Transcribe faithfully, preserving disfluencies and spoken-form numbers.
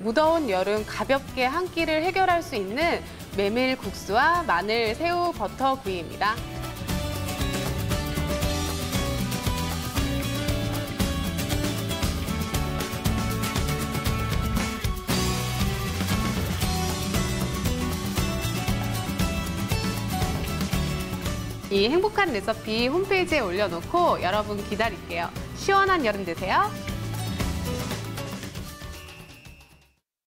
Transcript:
무더운 여름 가볍게 한 끼를 해결할 수 있는 메밀국수와 마늘, 새우, 버터 구이입니다. 이 행복한 레시피 홈페이지에 올려놓고 여러분 기다릴게요. 시원한 여름 되세요.